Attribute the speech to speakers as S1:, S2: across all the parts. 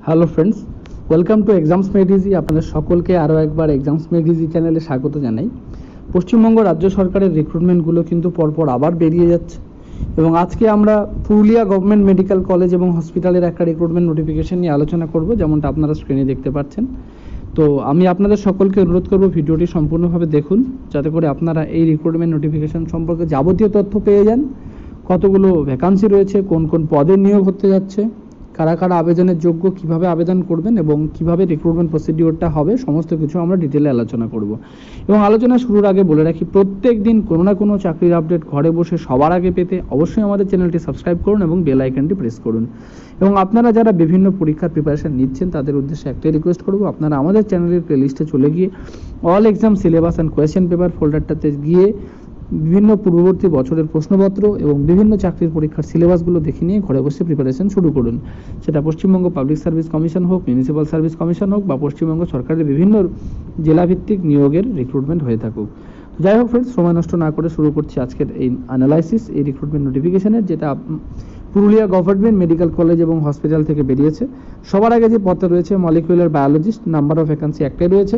S1: Hello friends, welcome to exams made easy. আপনাদের সকলকে আরও একবার এক্সামস মেড ইজি চ্যানেলে স্বাগত জানাই। পশ্চিমবঙ্গ রাজ্য সরকারের রিক্রুটমেন্টগুলো কিন্তু পরপর আবার বেরিয়ে যাচ্ছে এবং আজকে আমরা পুরুলিয়া গভর্নমেন্ট মেডিকেল কলেজ এবং হসপিটালের একটা রিক্রুটমেন্ট নোটিফিকেশন নিয়ে আলোচনা করব, যেমনটা আপনারা স্ক্রিনে দেখতে পাচ্ছেন। তো আমি আপনাদের সকলকে অনুরোধ করব ভিডিওটি সম্পূর্ণভাবে দেখুন, যাতে করে আপনারা এই রিক্রুটমেন্ট নোটিফিকেশন সম্পর্কে যাবতীয় তথ্য পেয়ে যান। কতগুলো ভ্যাকান্সি রয়েছে, কোন কোন পদে নিয়োগ হতে যাচ্ছে, কারা কারা আবেদনের যোগ্য, কিভাবে আবেদন করবেন এবং কিভাবে রিক্রুটমেন্ট প্রসিডিওরটা হবে, সমস্ত কিছু আমরা ডিটেলে আলোচনা করব। এবং আলোচনা শুরুর আগে বলে রাখি, প্রত্যেক দিন কোনো না কোনো চাকরির আপডেট ঘরে বসে সবার আগে পেতে অবশ্যই আমাদের চ্যানেলটি সাবস্ক্রাইব করুন এবং বেল আইকনটি প্রেস করুন। এবং আপনারা যারা বিভিন্ন পরীক্ষার প্রিপারেশন নিচ্ছেন তাদের উদ্দেশ্যে একটাই রিকোয়েস্ট করব, আপনারা আমাদের চ্যানেলের প্লেলিস্টে চলে গিয়ে all exam syllabus and question paper ফোল্ডারটাতে গিয়ে বিভিন্ন পূর্ববর্তী বছরের প্রশ্নপত্র এবং বিভিন্ন চাকরির পরীক্ষার সিলেবাসগুলো দেখে নিয়ে ঘরে বসে প্রিপারেশন শুরু করুন। সেটা পশ্চিমবঙ্গ পাবলিক সার্ভিস কমিশন হোক, মিউনিসিপ্যাল সার্ভিস কমিশন হোক, বা পশ্চিমবঙ্গ সরকারের বিভিন্ন জেলাভিত্তিক নিয়োগের রিক্রুটমেন্ট হয়ে থাকুক। যাই হোক ফ্রেন্ডস, সময় নষ্ট না করে শুরু করছি আজকের এই অ্যানালাইসিস এই রিক্রুটমেন্ট নোটিফিকেশনের, যেটা পুরুলিয়া গভর্নমেন্ট মেডিকেল কলেজ এবং হসপিটাল থেকে বেরিয়েছে। সবার আগে যে পদটা রয়েছে molecular biologist, number of vacancy একটাই রয়েছে।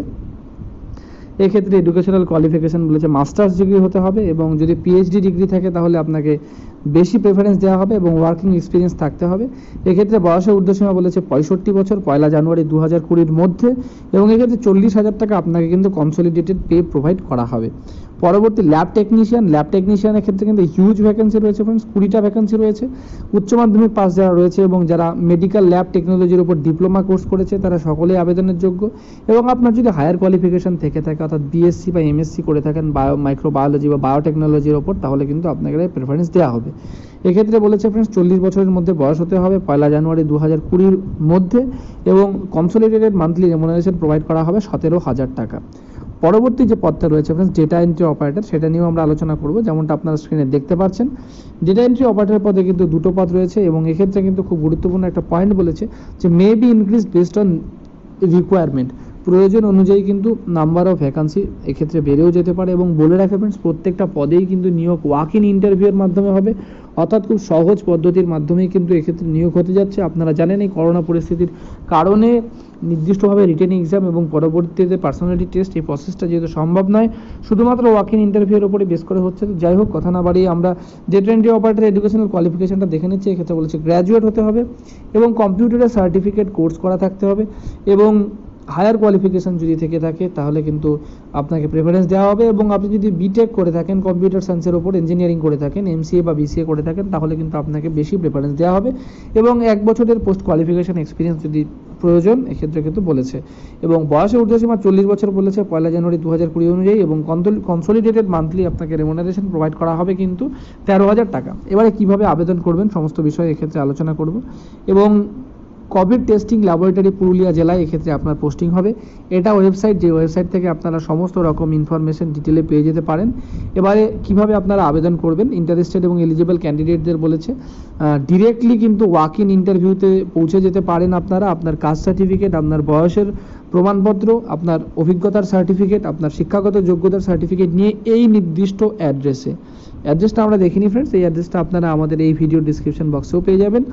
S1: এক্ষেত্রে এডুকেশনাল কোয়ালিফিকেশান বলেছে মাস্টার্স ডিগ্রি হতে হবে, এবং যদি পিএইচডি ডিগ্রি থাকে তাহলে আপনাকে বেশি প্রেফারেন্স দেওয়া হবে এবং ওয়ার্কিং এক্সপিরিয়েন্স থাকতে হবে। এক্ষেত্রে বয়সের ঊর্ধ্বসীমা বলেছে 65 বছর, 1 জানুয়ারি 2020 মধ্যে, এবং এক্ষেত্রে 40,000 টাকা আপনাকে কিন্তু কনসলিডেটেড পে প্রোভাইড করা হবে। পরবর্তী ল্যাব টেকনিশিয়ানের ক্ষেত্রে কিন্তু হিউজ ভ্যাকেন্সি রয়েছে ফ্রেন্ডস, 20টা ভ্যাকেন্সি রয়েছে। উচ্চ মাধ্যমিক পাস যারা রয়েছে এবং যারা মেডিকেল ল্যাব টেকনোলজির উপর ডিপ্লোমা কোর্স করেছে তারা সকলেই আবেদনের যোগ্য। এবং আপনার যদি হায়ার কোয়ালিফিকেশন থেকে থাকে, অর্থাৎ বিএসসি বা এমএসসি করে থাকেন মাইক্রোবায়োলজি বা বায়োটেকনোলজির ওপর, তাহলে কিন্তু আপনাকে প্রেফারেন্স দেওয়া হবে। এক্ষেত্রে বলেছে ফ্রেন্ডস 40 বছরের মধ্যে বয়স হতে হবে 1 জানুয়ারি 2020 মধ্যে, এবং কনসলিডেটেড মান্থলি রেমুনারেশন প্রোভাইড করা হবে 17,000 টাকা। পরবর্তী যে পদটা রয়েছে ফ্রেন্ডস ডেটা এন্ট্রি অপারেটর, সেটা নিয়েও আমরা আলোচনা করব। যেমনটা আপনারা স্ক্রিনে দেখতে পাচ্ছেন, ডেটা এন্ট্রি অপারেটর পদে কিন্তু 2টো পদ রয়েছে, এবং এক্ষেত্রে কিন্তু খুব গুরুত্বপূর্ণ একটা পয়েন্ট বলেছে যে may be increase based on requirement, প্রয়োজন অনুযায়ী কিন্তু নাম্বার অফ ভ্যাকান্সি এক্ষেত্রে বেড়েও যেতে পারে। এবং বলে রাখে ফ্রেন্ডস, প্রত্যেকটা পদেই কিন্তু নিয়োগ ওয়াক ইন ইন্টারভিউয়ের মাধ্যমে হবে, অর্থাৎ খুব সহজ পদ্ধতির মাধ্যমেই কিন্তু এক্ষেত্রে নিয়োগ হতে যাচ্ছে। আপনারা জানেন এই করোনা পরিস্থিতির কারণে নির্দিষ্টভাবে রিটেন এক্সাম এবং পরবর্তীতে পার্সোনালিটি টেস্ট এই প্রসেসটা যেহেতু সম্ভব নয়, শুধুমাত্র ওয়াক ইন ইন্টারভিউয়ের উপরে বেস করে হচ্ছে। তো যাই হোক, কথা না বাড়িয়ে আমরা ডেটা এন্ট্রি অপারেটর এডুকেশনাল কোয়ালিফিকেশনটা দেখে নিচ্ছি। এক্ষেত্রে বলেছে গ্র্যাজুয়েট হতে হবে এবং কম্পিউটারের সার্টিফিকেট কোর্স করা থাকতে হবে, এবং হায়ার কোয়ালিফিকেশান যদি থেকে থাকে তাহলে কিন্তু আপনাকে প্রেফারেন্স দেওয়া হবে। এবং আপনি যদি বিটেক করে থাকেন, কম্পিউটার সায়েন্সের ওপর ইঞ্জিনিয়ারিং করে থাকেন, এমসিএ বা বিসিএ করে থাকেন, তাহলে কিন্তু আপনাকে বেশি প্রেফারেন্স দেওয়া হবে। এবং 1 বছরের পোস্ট কোয়ালিফিকেশান এক্সপিরিয়েন্স যদি প্রয়োজন এক্ষেত্রে কিন্তু বলেছে। এবং বয়সের ঊর্ধ্বসীমা 40 বছর বলেছে 1 জানুয়ারি 2020 অনুযায়ী, এবং কনসলিডেটেড মান্থলি আপনাকে রেমুনারেশন প্রোভাইড করা হবে কিন্তু 13,000 টাকা। এবারে কিভাবে আবেদন করবেন সমস্ত বিষয়ে এক্ষেত্রে আলোচনা করব। এবং কোভিড টেস্টিং ল্যাবরেটরি পুরুলিয়া জেলায় এক্ষেত্রে আপনার পোস্টিং হবে। এটা ওয়েবসাইট, যে ওয়েবসাইট থেকে আপনারা সমস্ত রকম ইনফরমেশন ডিটেলে পেয়ে যেতে পারেন। এবারে কিভাবে আপনারা আবেদন করবেন, ইন্টারেস্টেড এবং এলিজিবল ক্যান্ডিডেটদের বলেছে ডিরেক্টলি কিন্তু ওয়াক ইন ইন্টারভিউতে পৌঁছে যেতে পারেন আপনারা। আপনার কাস্ট সার্টিফিকেট, আপনার বয়সের প্রমাণপত্র, আপনার অভিজ্ঞতার সার্টিফিকেট, আপনার শিক্ষাগত যোগ্যতার সার্টিফিকেট নিয়ে এই নির্দিষ্ট অ্যাড্রেসটা আমরা দেখিনি ফ্রেন্ডস, এই অ্যাড্রেসটা আপনারা আমাদের এই ভিডিও ডিসক্রিপশন বক্সেও পেয়ে যাবেন।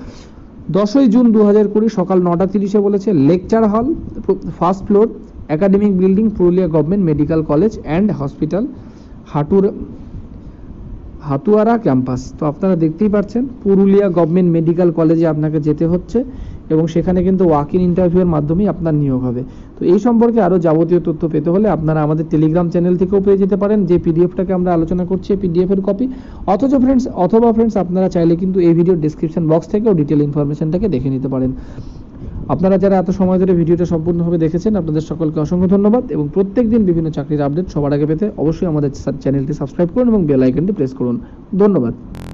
S1: 10 জুন 2020 সকাল 9:30 বলেছে, lecture hall, 1st floor, academic building, Purulia government medical college and hospital, Hatuara campus. তো আপনারা দেখতেই পাচ্ছেন পুরুলিয়া গভর্নমেন্ট মেডিকেল কলেজে আপনাকে যেতে হচ্ছে, এবং সেখানে কিন্তু ওয়াক ইন ইন্টারভিউয়ের মাধ্যমেই আপনার নিয়োগ হবে। তো এই সম্পর্কে আরও যাবতীয় তথ্য পেতে হলে আপনারা আমাদের টেলিগ্রাম চ্যানেল থেকেও পেয়ে যেতে পারেন, যে পিডিএফটাকে আমরা আলোচনা করছি পিডিএফের কপি। অথবা ফ্রেন্ডস আপনারা চাইলে কিন্তু এই ভিডিওর ডিসক্রিপশন বক্স থেকেও ডিটেল ইনফরমেশনটাকে দেখে নিতে পারেন। আপনারা যারা এত সময় ধরে ভিডিওটা সম্পূর্ণভাবে দেখেছেন, আপনাদের সকলকে অসংখ্য ধন্যবাদ। এবং প্রত্যেক দিন বিভিন্ন চাকরির আপডেট সবার আগে পেতে অবশ্যই আমাদের চ্যানেলটি সাবস্ক্রাইব করুন এবং বেল আইকনটি প্রেস করুন। ধন্যবাদ।